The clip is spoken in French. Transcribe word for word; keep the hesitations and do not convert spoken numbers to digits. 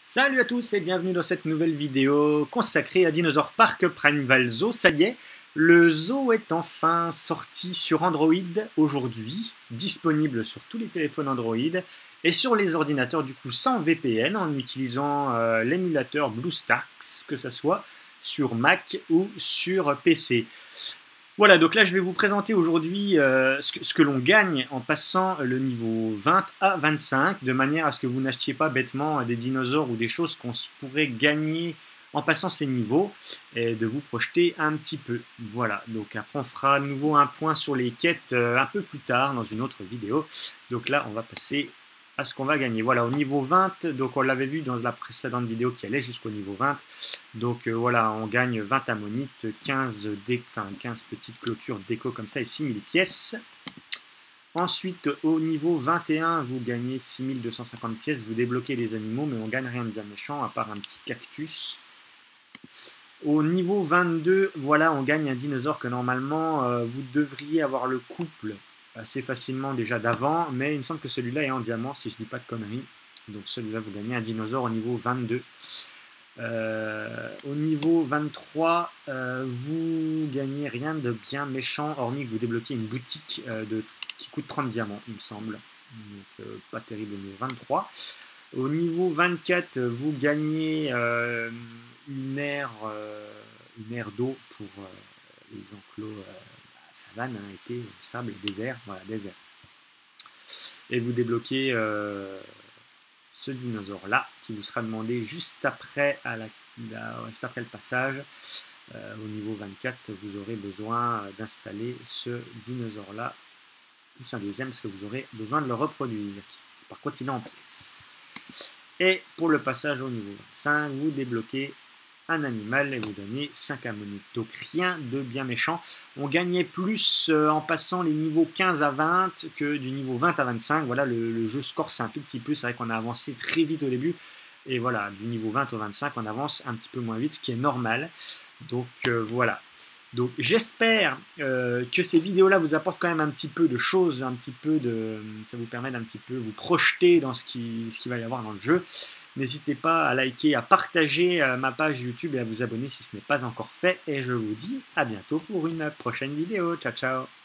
Salut à tous et bienvenue dans cette nouvelle vidéo consacrée à Dinosaur Park Primeval Zoo. Ça y est, le zoo est enfin sorti sur Android aujourd'hui, disponible sur tous les téléphones Android et sur les ordinateurs du coup sans V P N en utilisant euh, l'émulateur BlueStacks, que ce soit sur Mac ou sur P C. Voilà, donc là je vais vous présenter aujourd'hui euh, ce que, ce que l'on gagne en passant le niveau vingt à vingt-cinq, de manière à ce que vous n'achetiez pas bêtement des dinosaures ou des choses qu'on pourrait gagner en passant ces niveaux, et de vous projeter un petit peu. Voilà, donc après on fera à nouveau un point sur les quêtes euh, un peu plus tard dans une autre vidéo. Donc là on va passer à ce qu'on va gagner. Voilà, au niveau vingt, donc on l'avait vu dans la précédente vidéo qui allait jusqu'au niveau vingt. Donc euh, voilà, on gagne vingt ammonites, quinze, dé... enfin, quinze petites clôtures déco comme ça et six mille pièces. Ensuite, au niveau vingt et un, vous gagnez six mille deux cent cinquante pièces, vous débloquez les animaux, mais on gagne rien de bien méchant, à part un petit cactus. Au niveau vingt-deux, voilà, on gagne un dinosaure que normalement, euh, vous devriez avoir le couple assez facilement déjà d'avant, mais il me semble que celui-là est en diamant, si je dis pas de conneries. Donc celui-là, vous gagnez un dinosaure au niveau vingt-deux. Euh, au niveau vingt-trois, euh, vous gagnez rien de bien méchant, hormis que vous débloquez une boutique euh, de, qui coûte trente diamants, il me semble. Donc euh, pas terrible au niveau vingt-trois. Au niveau vingt-quatre, vous gagnez euh, une aire, euh, une aire d'eau pour euh, les enclos euh, savane, hein, été, sable, désert, voilà, désert. Et vous débloquez euh, ce dinosaure-là, qui vous sera demandé juste après, à la, la, juste après le passage. Euh, au niveau vingt-quatre, vous aurez besoin d'installer ce dinosaure-là, plus un deuxième, parce que vous aurez besoin de le reproduire. Par contre, il est en pièces. Et pour le passage au niveau vingt-cinq, vous débloquez un animal et vous gagnez cinq ammonites. Donc rien de bien méchant. On gagnait plus euh, en passant les niveaux quinze à vingt que du niveau vingt à vingt-cinq. Voilà, le, le jeu se corse un tout petit peu. C'est vrai qu'on a avancé très vite au début. Et voilà, du niveau vingt au vingt-cinq, on avance un petit peu moins vite, ce qui est normal. Donc euh, voilà. Donc j'espère euh, que ces vidéos-là vous apportent quand même un petit peu de choses, un petit peu de, ça vous permet d'un petit peu vous projeter dans ce qui, ce qui va y avoir dans le jeu. N'hésitez pas à liker, à partager euh, ma page YouTube et à vous abonner si ce n'est pas encore fait. Et je vous dis à bientôt pour une prochaine vidéo. Ciao, ciao!